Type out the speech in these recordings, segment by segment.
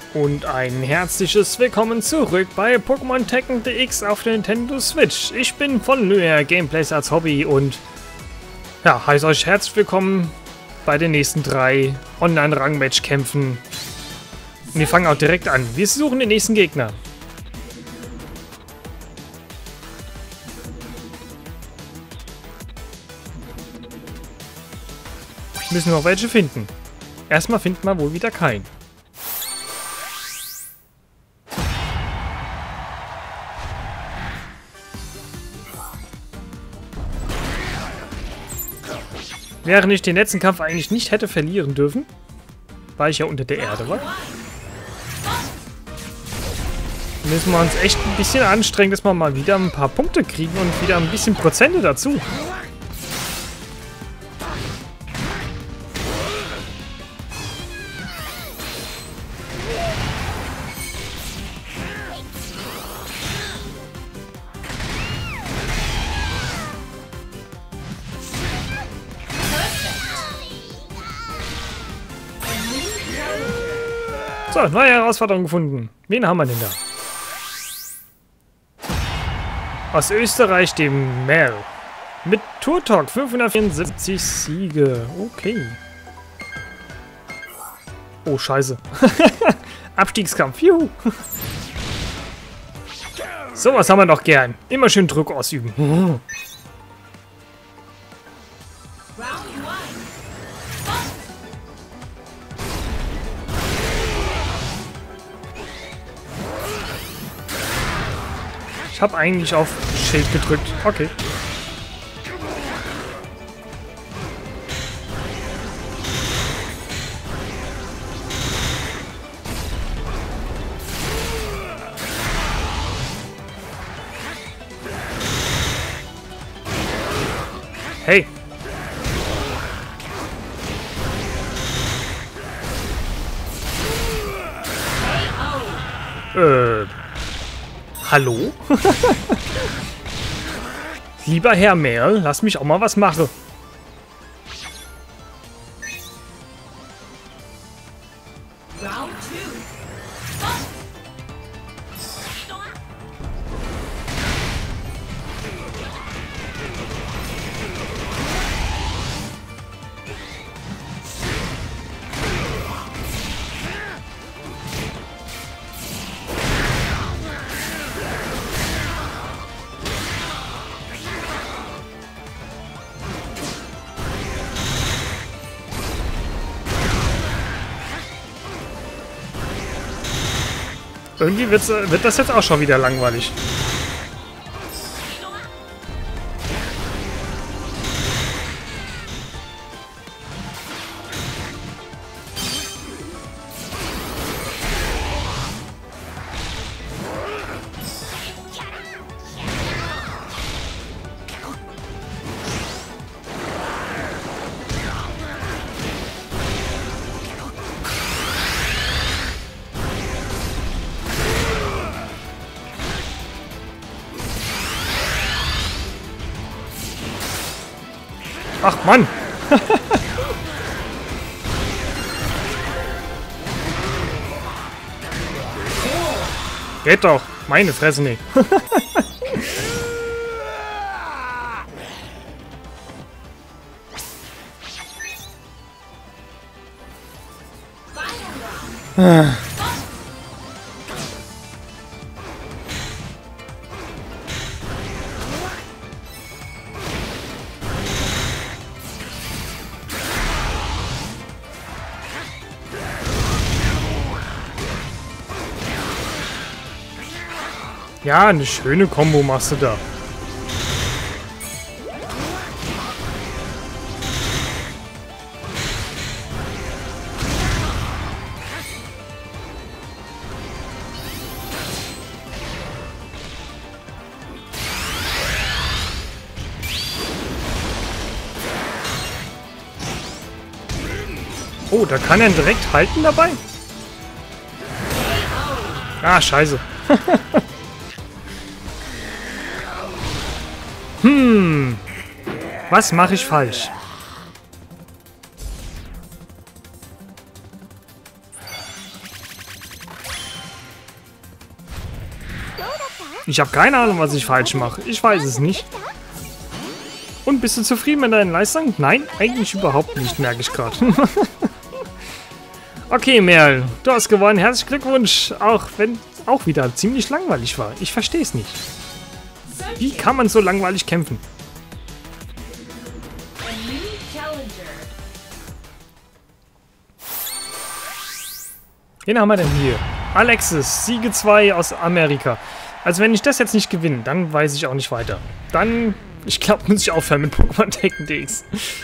Und ein herzliches Willkommen zurück bei Pokémon Tekken DX auf der Nintendo Switch. Ich bin von Lyra Gameplays als Hobby und ja, heiße euch herzlich willkommen bei den nächsten 3 Online-Rang-Match-Kämpfen. Und wir fangen auch direkt an. Wir suchen den nächsten Gegner. Müssen noch welche finden. Erstmal finden wir wohl wieder keinen. Während ich den letzten Kampf eigentlich nicht hätte verlieren dürfen, weil ich ja unter der Erde war, müssen wir uns echt ein bisschen anstrengen, dass wir mal wieder ein paar Punkte kriegen und wieder ein bisschen Prozente dazu. So, neue Herausforderung gefunden. Wen haben wir denn da? Aus Österreich, dem Mel. Mit Turtok 574 Siege. Okay. Oh, scheiße. Abstiegskampf. Juhu. So was haben wir doch gern. Immer schön Druck ausüben. Ich habe eigentlich auf Schild gedrückt. Okay. Hey. Hallo? Lieber Herr Merl, lass mich auch mal was machen. Irgendwie wird das jetzt auch schon wieder langweilig. Ach Mann! Geht doch! Meine Fresse nicht! Ja, eine schöne Kombo machst du da. Oh, da kann er direkt halten dabei? Ah, scheiße. Was mache ich falsch? Ich habe keine Ahnung, was ich falsch mache. Ich weiß es nicht. Und bist du zufrieden mit deinen Leistungen? Nein, eigentlich überhaupt nicht, merke ich gerade. Okay, Merl, du hast gewonnen. Herzlichen Glückwunsch. Auch wenn auch wieder ziemlich langweilig war. Ich verstehe es nicht. Wie kann man so langweilig kämpfen? Wen haben wir denn hier? Alexis, Siege 2 aus Amerika. Also wenn ich das jetzt nicht gewinne, dann weiß ich auch nicht weiter. Dann, ich glaube, muss ich aufhören mit Pokémon Tekken DX.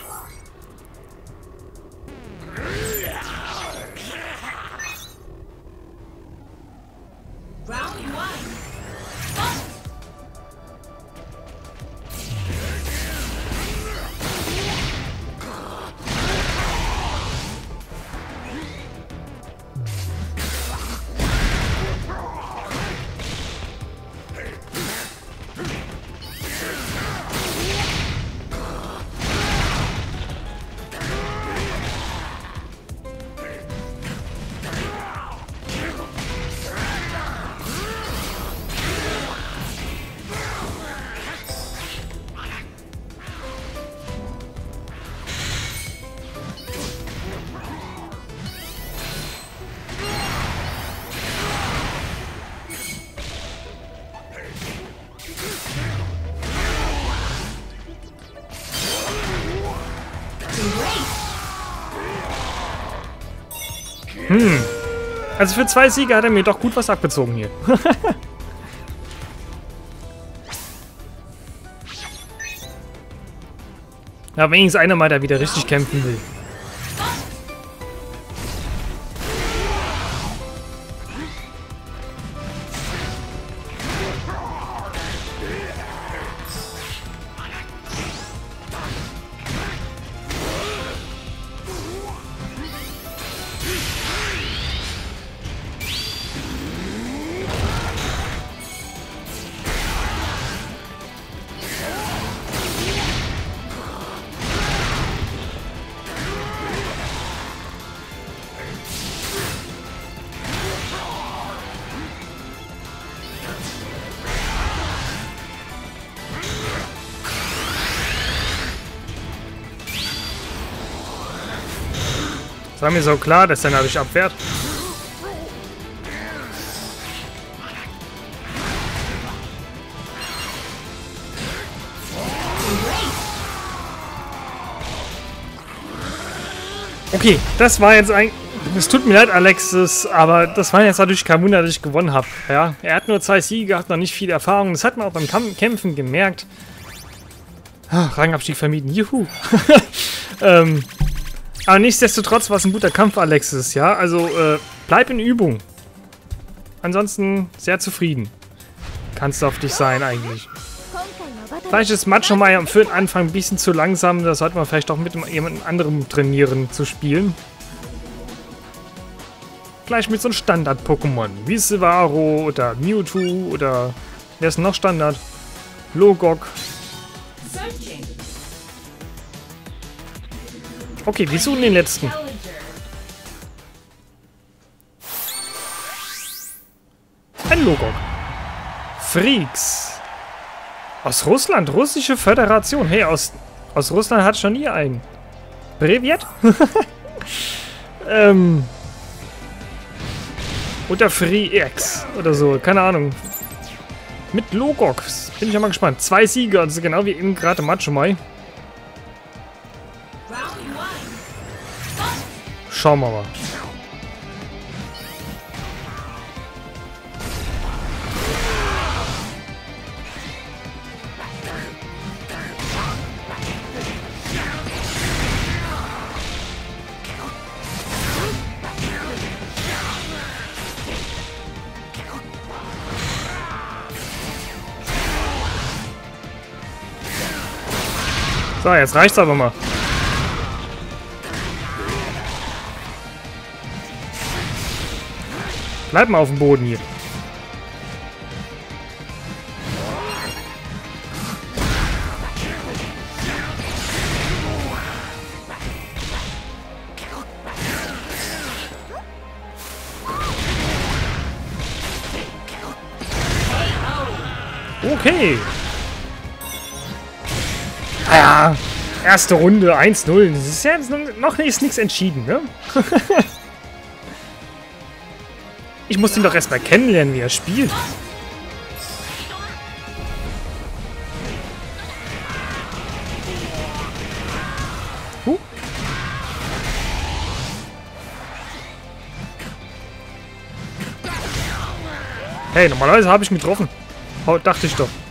Also für 2 Siege hat er mir doch gut was abgezogen hier. Ja, wenigstens einer mal, der wieder richtig kämpfen will. Das war mir so klar, dass er dadurch abwehrt. Okay, das war jetzt ein... Es tut mir leid, Alexis, aber das war jetzt natürlich kein Wunder, dass ich gewonnen habe. Ja, er hat nur 2 Siege gehabt, noch nicht viel Erfahrung. Das hat man auch beim Kämpfen gemerkt. Rangabstieg vermieden, juhu. Aber nichtsdestotrotz war es ein guter Kampf, Alexis, ja? Also, bleib in Übung. Ansonsten sehr zufrieden. Kannst du auf dich sein, eigentlich. Vielleicht ist Macho mal für den Anfang ein bisschen zu langsam. Da sollte man vielleicht auch mit jemand anderem trainieren, zu spielen. Gleich mit so einem Standard-Pokémon. Wie Silvaro oder Mewtwo oder... Wer ist noch Standard? Logok. Okay, wir suchen den letzten. Ein Logok. Freaks. Aus Russland, russische Föderation. Hey, aus Russland hat schon nie einen. Privet? Oder Free-X oder so, keine Ahnung. Mit Logok. Bin ich ja mal gespannt. 2 Siege, also genau wie eben gerade Machomai. Schauen wir mal. So, jetzt reicht's aber mal. Bleib mal auf dem Boden hier. Okay. Ah ja, erste Runde 1-0. Das ist ja jetzt noch nichts entschieden, ne? Ich muss ihn doch erstmal kennenlernen, wie er spielt. Hey, normalerweise habe ich ihn getroffen. Dachte ich doch.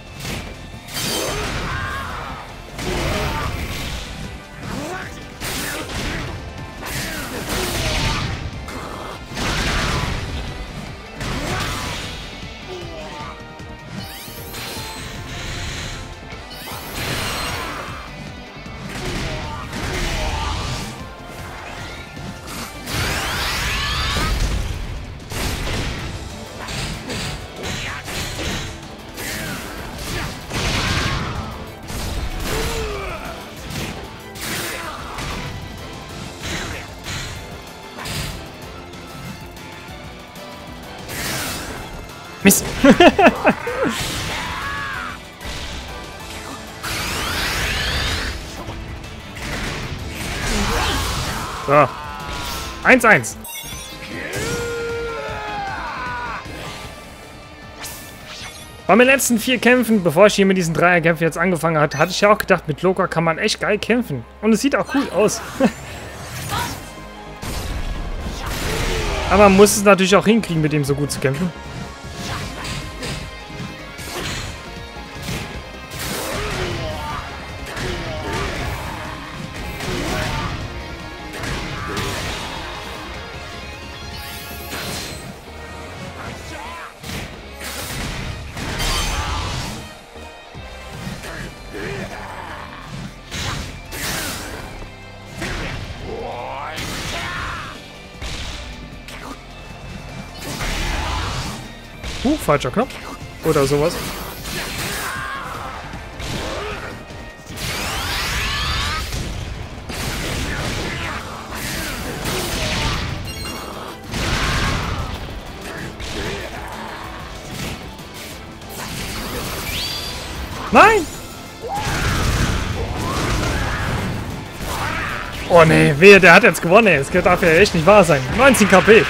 Mist. So. 1-1. Bei meinen letzten 4 Kämpfen, bevor ich hier mit diesen Dreierkämpfen jetzt angefangen hatte, hatte ich ja auch gedacht, mit Loka kann man echt geil kämpfen. Und es sieht auch cool aus. Aber man muss es natürlich auch hinkriegen, mit dem so gut zu kämpfen. Falscher Knopf. Oder sowas. Nein! Oh ne, wehe, der hat jetzt gewonnen, ey. Das darf ja echt nicht wahr sein. 19 KP.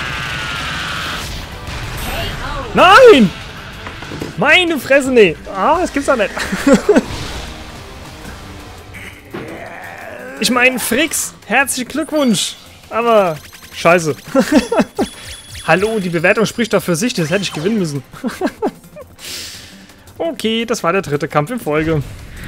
Nein! Meine Fresse, nee. Ah, das gibt's doch nicht. Ich meine, Frix, herzlichen Glückwunsch. Aber, scheiße. Hallo, die Bewertung spricht doch für sich. Das hätte ich gewinnen müssen. Okay, das war der 3. Kampf in Folge.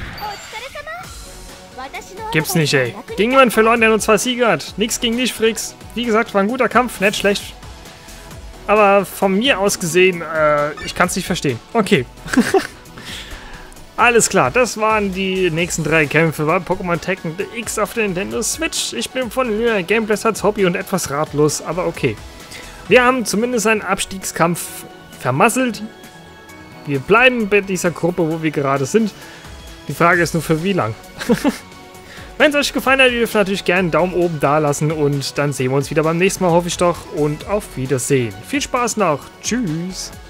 Gibt's nicht, ey. Gegen jemanden verloren, der nur 2 Siege hat. Nix gegen dich, Frix. Wie gesagt, war ein guter Kampf, nicht schlecht. Aber von mir aus gesehen, ich kann es nicht verstehen. Okay. Alles klar, das waren die nächsten 3 Kämpfe bei Pokémon Tekken X auf der Nintendo Switch. Ich bin von Lüner Gameplays als Hobby und etwas ratlos, aber okay. Wir haben zumindest einen Abstiegskampf vermasselt. Wir bleiben bei dieser Gruppe, wo wir gerade sind. Die Frage ist nur, für wie lang. Wenn es euch gefallen hat, ihr dürft natürlich gerne einen Daumen oben da lassen und dann sehen wir uns wieder beim nächsten Mal, hoffe ich doch. Und auf Wiedersehen. Viel Spaß noch. Tschüss.